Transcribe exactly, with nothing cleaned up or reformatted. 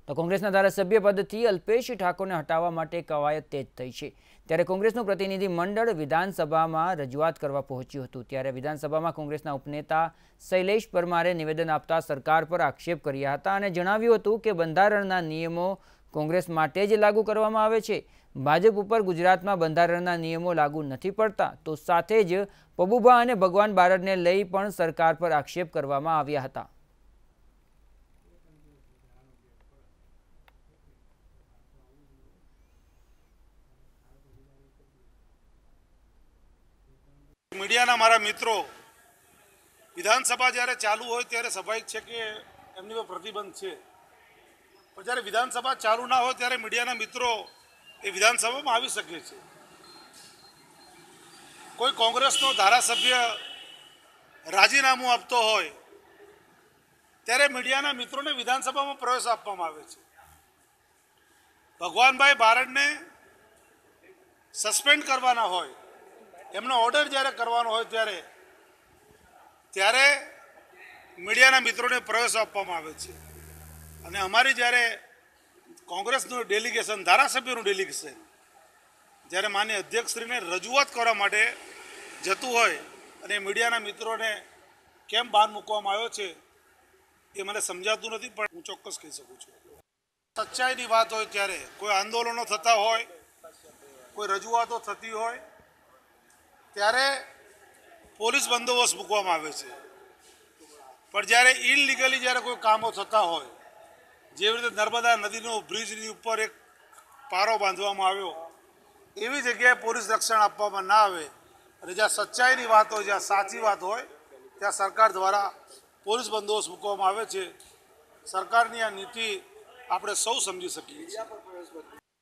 તો કોંગ્રેસના ધારાસભ્ય પદથી અલ્પેશ ઠાકોરને હટાવવા માટે કવાયત તેજ થઈ છે। ત્યારે કોંગ્રેસનું પ્રતિનિધિ મંડળ વિધાનસભામાં રજૂઆત કરવા પહોંચ્યું હતું। ત્યારે વિધાનસભામાં કોંગ્રેસના ઉપનેતા શૈલેષ પરમારે નિવેદન આપતા સરકાર પર આક્ષેપ કર્યા હતા અને જણાવ્યું હતું કે બંધારણના નિયમો કોંગ્રેસ માટે જ લાગુ કરવામાં આવે છે। ભાજપ ઉપર ગુજરાતમાં બંધારણના નિયમો લાગુ નથી પડતા, તો સાથે જ પબુભા અને ભગવાન બારડને લઈ પણ સરકાર પર આક્ષેપ કરવામાં આવ્યા હતા। मीडिया मारा मित्रों विधानसभा जयरे चालू हो त्यारे स्वाभाविक है कि एमनी पर प्रतिबंध है, पर जयरे विधानसभा चालू ना हो त्यारे मीडिया मित्रों ए विधानसभा में आवी सके छे। कोई कांग्रेस नो धारासभ्य राजीनामું આપતો હોય ત્યારે મીડિયાના મિત્રોને વિધાનસભામાં પ્રવેશ આપવામાં આવે છે। ભગવાનભાઈ બારડને સસ્પેન્ડ કરવાના હોય, એમનો ઓર્ડર જ્યારે કરવાનો હોય ત્યારે ત્યારે મીડિયાના મિત્રોને પ્રવેશ આપવામાં આવે છે। અને અમારી જ્યારે કોંગ્રેસનું ડેલિગેશન, ધારાસભ્યોનું ડેલિગેશન જ્યારે માન્ય અધ્યક્ષશ્રીને રજૂઆત કરવા માટે જતું હોય અને મીડિયાના મિત્રોને કેમ બહાર મૂકવામાં આવ્યો છે એ મને સમજાતું નથી, પણ હું ચોક્કસ કહી શકું છું સચ્ચાઈની વાત હોય ત્યારે કોઈ આંદોલનો થતા હોય, કોઈ રજૂઆતો થતી હોય ત્યારે પોલીસ બંદોબસ્ત મૂકવામાં આવે છે। પણ જ્યારે ઇનલીગલી જ્યારે કોઈ કામો થતા હોય, જેવી રીતે નર્મદા નદીનો બ્રિજની ઉપર એક પારો બાંધવામાં આવ્યો, એવી જગ્યાએ પોલીસ રક્ષણ આપવામાં ના આવે અને જ્યાં સચ્ચાઈની વાત હોય, જ્યાં સાચી વાત હોય ત્યાં સરકાર દ્વારા પોલીસ બંદોબસ્ત મૂકવામાં આવે છે। સરકારની આ નીતિ આપણે સૌ સમજી શકીએ છીએ।